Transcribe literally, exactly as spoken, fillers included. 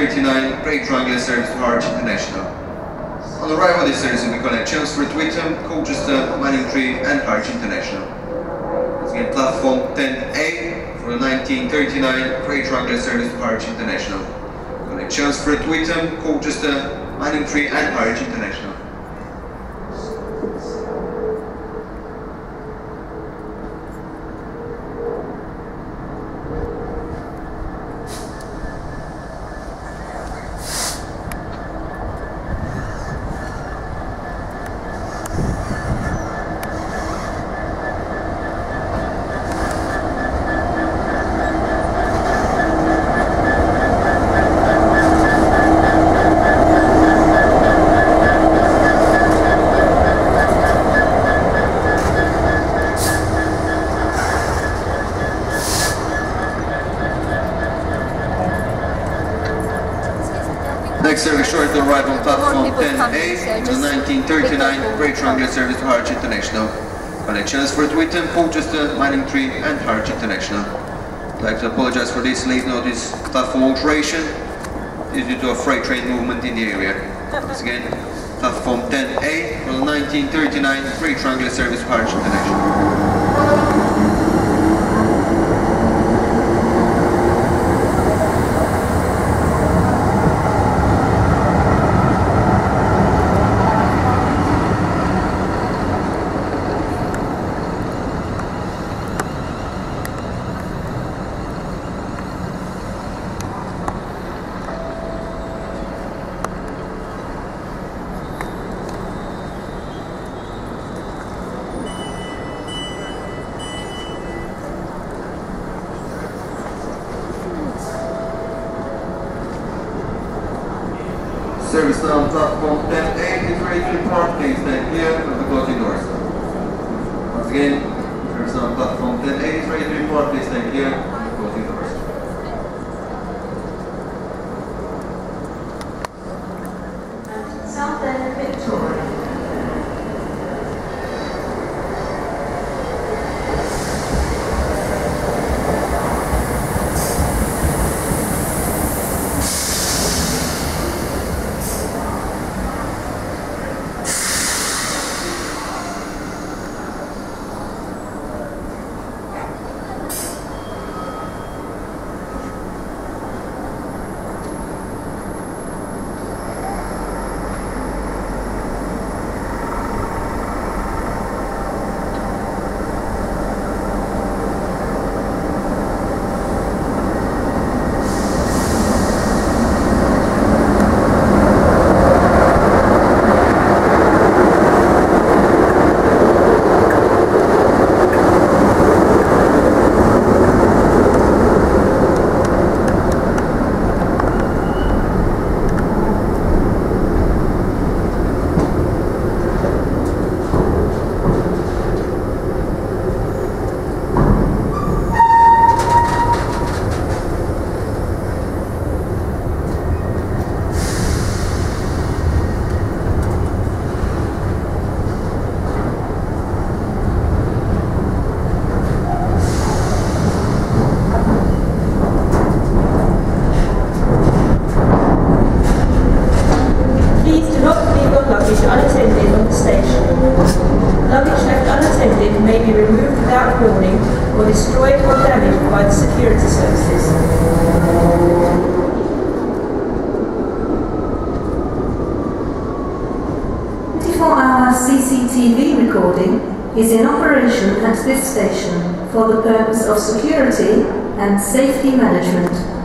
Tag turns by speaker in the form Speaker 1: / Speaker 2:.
Speaker 1: thirty-nine, Great Triangular service to Harwich International. On the arrival of this service will be connections for Twickenham, Colchester, Manningtree and Harwich International. Once again, platform ten A for the nineteen thirty-nine, Great Triangular service to Harwich International. Connections for Twickenham, Colchester, Manningtree and Harwich International. Next service short to arrive on platform ten A, the nineteen thirty-nine Great Triangular service to Harwich International. Connections for Twickenham, Colchester, Manningtree and Harwich International. I'd like to apologize for this late notice platform alteration. This is due to a freight train movement in the area. Once again, platform ten A for the nineteen thirty-nine Great Triangular service to Harwich International. Service now on platform ten A is ready to depart. Please stand clear of the closing doors. Once again, service now on platform ten A is ready to depart. Please stand clear of the closing doors.
Speaker 2: Southend Victoria.
Speaker 3: Unattended on the station. Luggage left unattended may be removed without warning or destroyed or damaged by the security services.
Speaker 2: twenty-four hour C C T V recording is in operation at this station for the purpose of security and safety management.